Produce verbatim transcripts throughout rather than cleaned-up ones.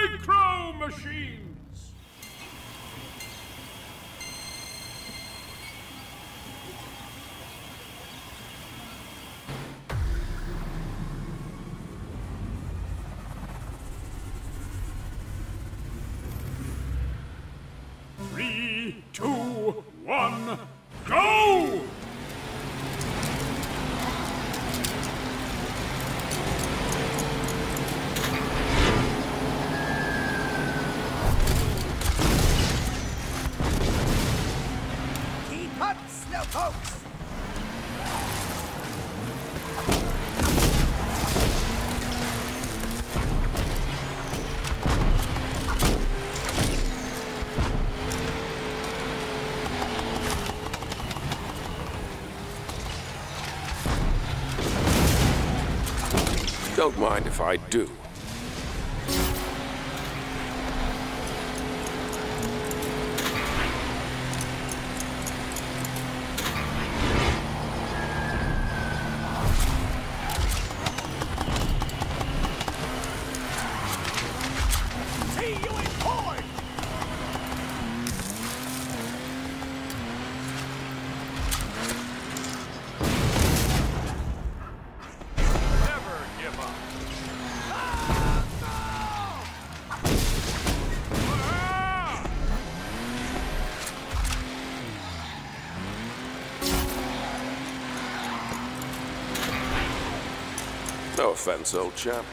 Micro Machines! Three, two, one, go! Keep up, Slowpokes! Don't mind if I do. See you in port! Never give up. No offense, old chap.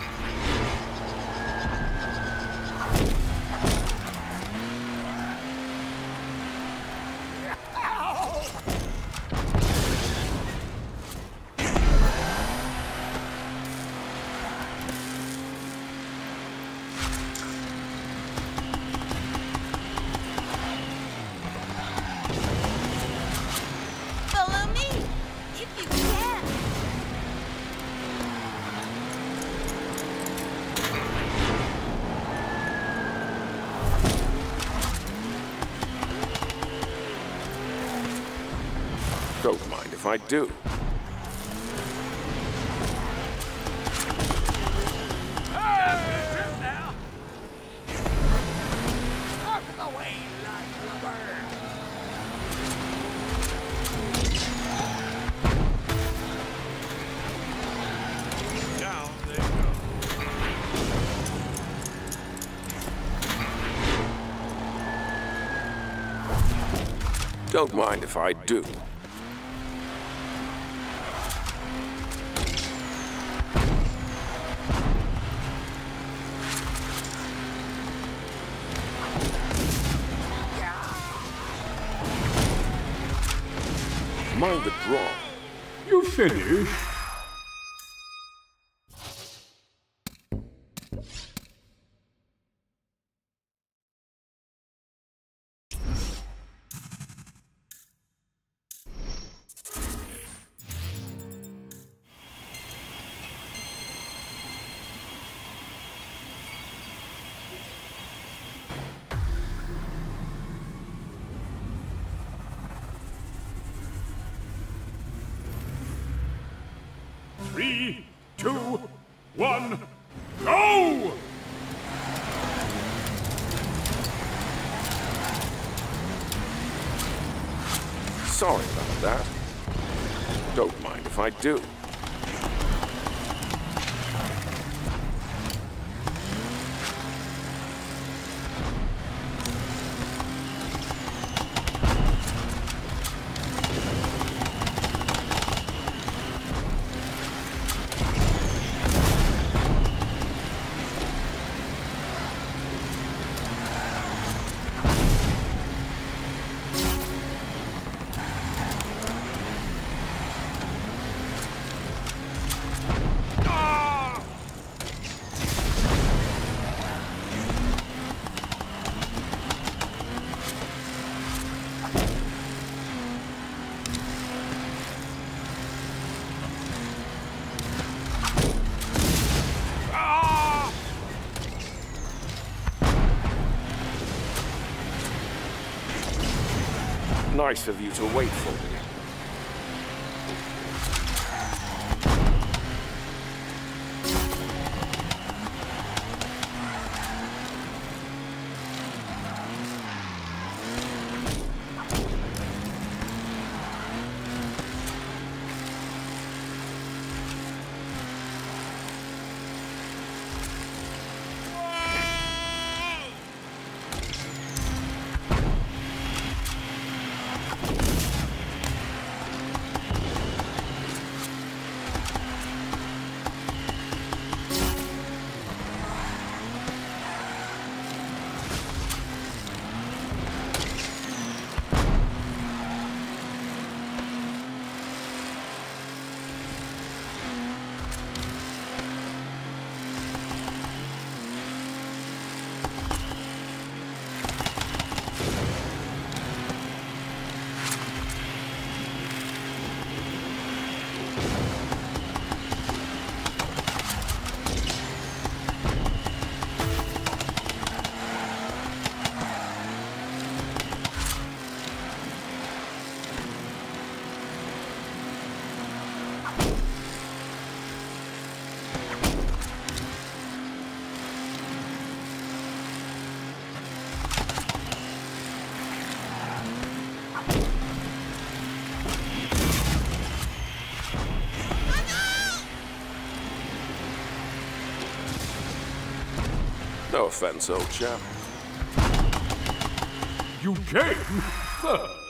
Follow me, if you can. Don't mind if I do. Now. Up the way, like bird! Down they go. Don't mind if I do. Mind the draw. You finish? Three, two, one, go! Sorry about that. Don't mind if I do. Nice of you to wait for me. No offense, old chap. You came first.